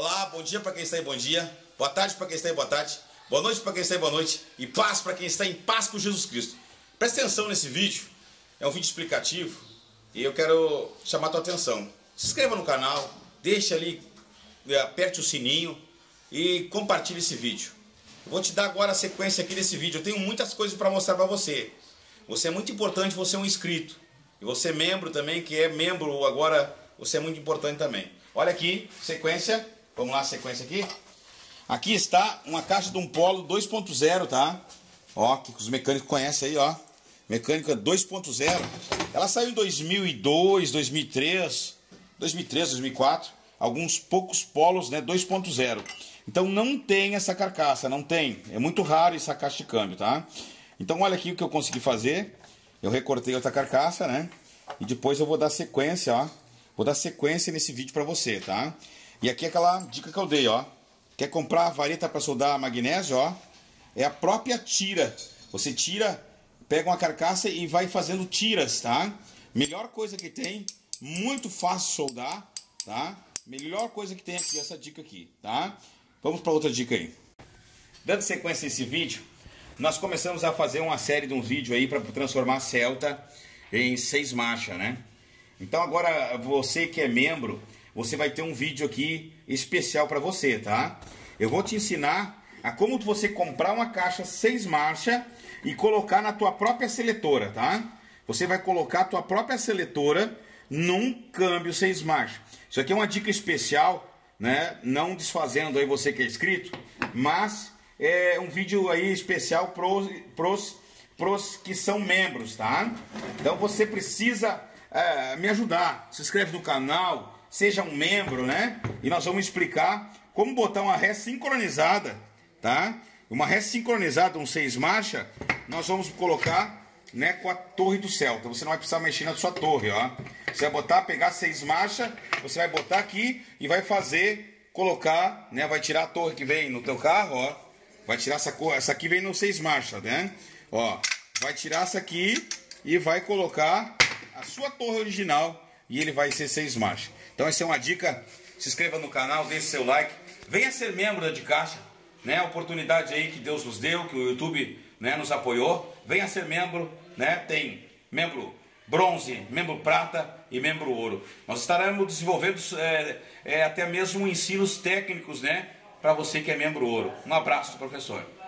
Olá, bom dia para quem está em bom dia, boa tarde para quem está em boa tarde, boa noite para quem está em boa noite e paz para quem está em paz com Jesus Cristo. Presta atenção nesse vídeo, é um vídeo explicativo e eu quero chamar a tua atenção. Se inscreva no canal, deixe ali, aperte o sininho e compartilhe esse vídeo. Eu vou te dar agora a sequência aqui desse vídeo, eu tenho muitas coisas para mostrar para você. Você é muito importante, você é um inscrito. E você é membro também, que é membro agora, você é muito importante também. Olha aqui, sequência. Vamos lá, sequência aqui. Aqui está uma caixa de um Polo 2.0, tá? Ó, que os mecânicos conhecem aí, ó. Mecânica 2.0. Ela saiu em 2002, 2003, 2004. Alguns poucos Polos, né? 2.0. Então não tem essa carcaça, não tem. É muito raro essa caixa de câmbio, tá? Então olha aqui o que eu consegui fazer. Eu recortei outra carcaça, né? E depois eu vou dar sequência, ó. Vou dar sequência nesse vídeo pra você, tá? E aqui é aquela dica que eu dei, ó. Quer comprar a vareta para soldar magnésio, ó? É a própria tira. Você tira, pega uma carcaça e vai fazendo tiras, tá? Melhor coisa que tem, muito fácil de soldar, tá? Melhor coisa que tem aqui, essa dica aqui, tá? Vamos para outra dica aí. Dando sequência nesse vídeo, nós começamos a fazer uma série de um vídeo aí para transformar a Celta em 6 marchas, né? Então agora você que é membro, você vai ter um vídeo aqui especial para você, tá? Eu vou te ensinar a como você comprar uma caixa 6 marchas e colocar na tua própria seletora, tá? Você vai colocar a tua própria seletora num câmbio 6 marchas. Isso aqui é uma dica especial, né? Não desfazendo aí você que é inscrito, mas é um vídeo aí especial pros que são membros, tá? Então você precisa me ajudar. Se inscreve no canal, seja um membro, né? E nós vamos explicar como botar uma ré sincronizada, tá? Uma ré sincronizada, um 6 marchas, nós vamos colocar, né, com a torre do Celta. Você não vai precisar mexer na sua torre, ó. Você vai botar, pegar 6 marchas, você vai botar aqui e vai fazer, colocar, né? Vai tirar a torre que vem no teu carro, ó. Vai tirar essa aqui vem no 6 marchas, né? Ó, vai tirar essa aqui e vai colocar a sua torre original e ele vai ser 6 marchas. Então essa é uma dica. Se inscreva no canal, deixe seu like, venha ser membro da De Caixa, né? A oportunidade aí que Deus nos deu, que o YouTube, né, nos apoiou. Venha ser membro, né? Tem membro bronze, membro prata e membro ouro. Nós estaremos desenvolvendo até mesmo ensinos técnicos, né, para você que é membro ouro. Um abraço, professor.